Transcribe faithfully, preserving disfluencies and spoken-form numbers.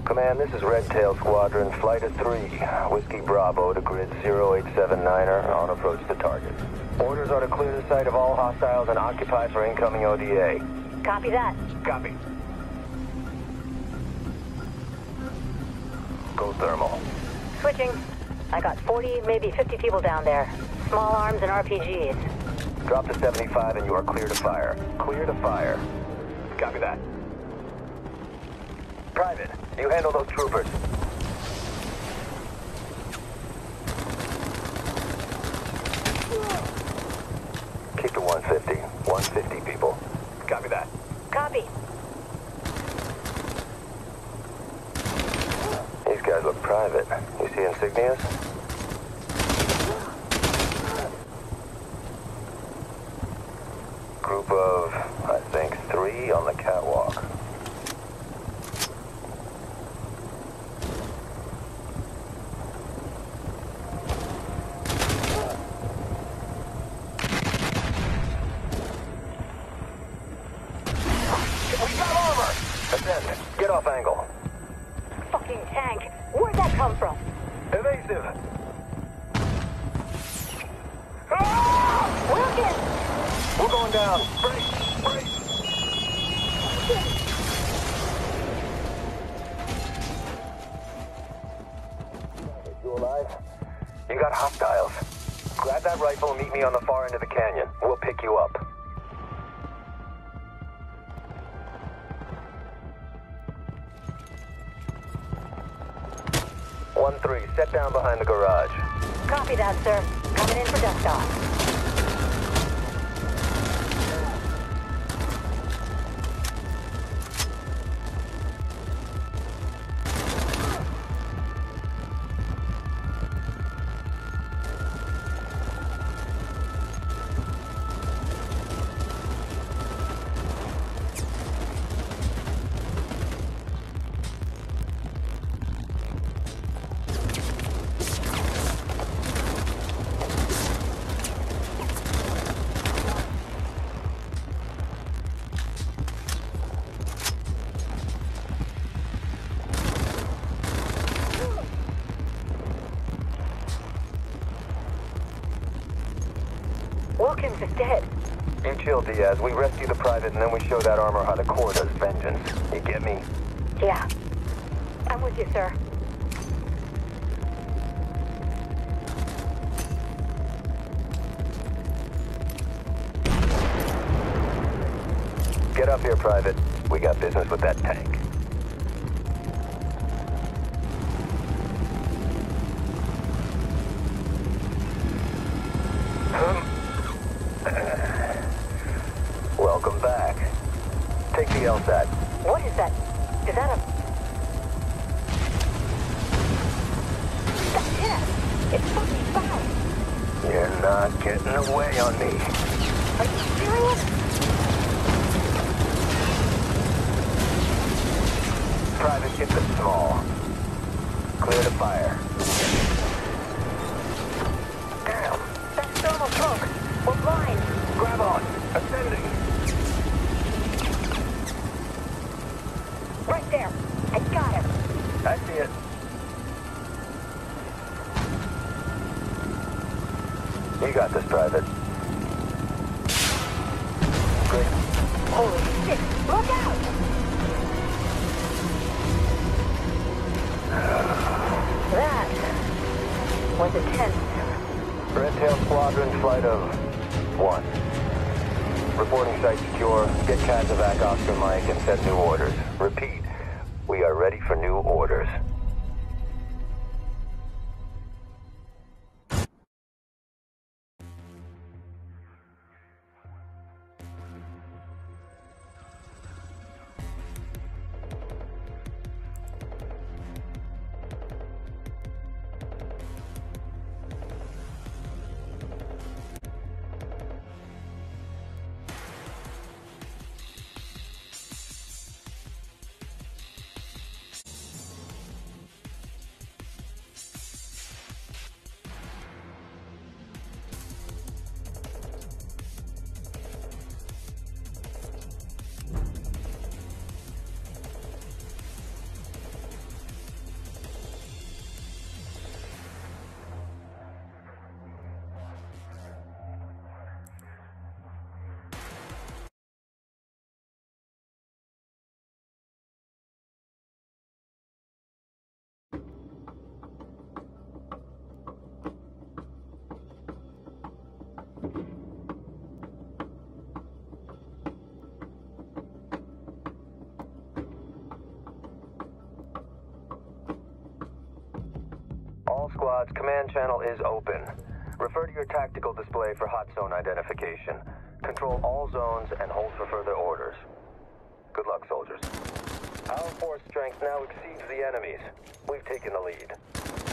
Command, this is Red Tail Squadron, Flight of three. Whiskey Bravo to grid zero eight seven niner on approach to target. Orders are to clear the site of all hostiles and occupy for incoming O D A. Copy that. Copy. Go thermal. Switching. I got forty, maybe fifty people down there. Small arms and R P Gs. Drop to seventy-five and you are clear to fire. Clear to fire. Copy that. Private, you handle those troopers. Keep to one fifty. one fifty people. Copy that. Copy. These guys look private. You see insignias? Group of, I think, three on the catwalk. We got armor! Ascend. Get off angle. Fucking tank. Where'd that come from? Evasive. Wilkins! We're going down. Brace! Brace! You alive? You got hostiles. Grab that rifle and meet me on the far end of the canyon. We'll pick you up. one three, set down behind the garage. Copy that, sir. Coming in for dust off. Wilkins is dead. You chill, Diaz. We rescue the private and then we show that armor how the Corps does vengeance. You get me? Yeah. I'm with you, sir. Get up here, Private. We got business with that tank. Welcome back. Take the L SAT. What is that? Is that a... That's it! It's fucking foul! You're not getting away on me. Are you serious? Private, get the small. Clear to fire. Damn! That's thermal smoke! We're blind! Grab on. Ascending. Right there! I got him! I see it. You got this, Private. Great. Holy shit! Look out! That was intense. Red Tail Squadron, flight of one. Reporting site secure. Get Kazovac, Oscar Mike, and set new orders. Repeat, we are ready for new orders. All squads, command channel is open. Refer to your tactical display for hot zone identification. Control all zones and hold for further orders. Good luck, soldiers. Our force strength now exceeds the enemy's. We've taken the lead.